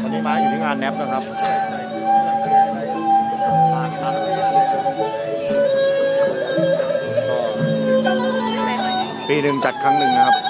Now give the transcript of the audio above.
วันนี้มาอยู่ที่งานแนปนะครับก็ปีหนึ่งจัดครั้งหนึ่งนะครับ